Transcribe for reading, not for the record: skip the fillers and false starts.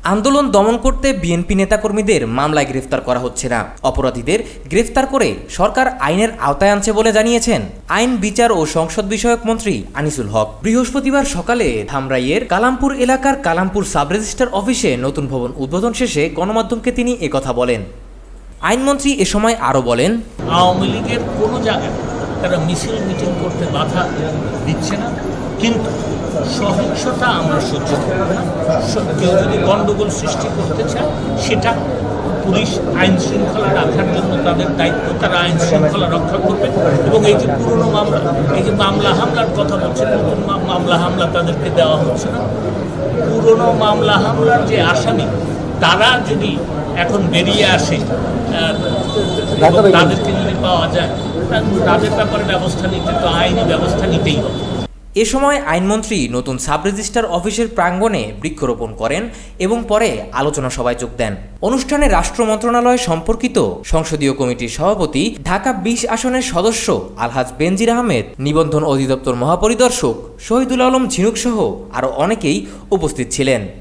আন্দোলন দমন করতে বিএনপি নেতাকর্মীদের মামলায় গ্রেফতার করা হচ্ছে না। অপরাধীদের গ্রেফতার করে সরকার আইনের আওতায় আনছে বলে জানিয়েছেন আইন, বিচার ও সংসদ বিষয়ক মন্ত্রী আনিসুল হক। বৃহস্পতিবার সকালে ধামরাইয়ের কালামপুর এলাকার কালামপুর সাব রেজিস্ট্রার অফিসে নতুন ভবন উদ্বোধন শেষে গণমাধ্যমকে তিনি একথা বলেন। আইনমন্ত্রী এ সময় আরও বলেন, আওয়ামী লীগের কোনো জায়গায় তারা মিছিল মিটিং করতে বাধা দিচ্ছে না, কিন্তু সহিংসতা আমরা সহ্য করব না। কেউ যদি গণ্ডগোল সৃষ্টি করতে চায় সেটা পুলিশ আইন শৃঙ্খলা রাখার জন্য তাদের দায়িত্ব, তারা আইন শৃঙ্খলা রক্ষা করবে। এবং এই যে পুরনো মামলা, এই যে মামলা হামলার কথা বলছে, নতুন মামলা হামলা তাদেরকে দেওয়া হচ্ছে না। পুরনো মামলা হামলার যে আসামি তারা যদি এখন বেরিয়ে আসে, তাদেরকে যদি পাওয়া যায়, তাদের ব্যাপারে ব্যবস্থা নিতে তো আইনি ব্যবস্থা নিতেই হবে। এ সময় আইনমন্ত্রী নতুন সাব রেজিস্ট্রার অফিসের প্রাঙ্গণে বৃক্ষরোপণ করেন এবং পরে আলোচনা সভায় যোগ দেন। অনুষ্ঠানে রাষ্ট্র মন্ত্রণালয় সম্পর্কিত সংসদীয় কমিটির সভাপতি, ঢাকা ২০ আসনের সদস্য আলহাজ বেনজির আহমেদ, নিবন্ধন অধিদপ্তর মহাপরিদর্শক শহীদুল আলম ঝিনুক সহ আরও অনেকেই উপস্থিত ছিলেন।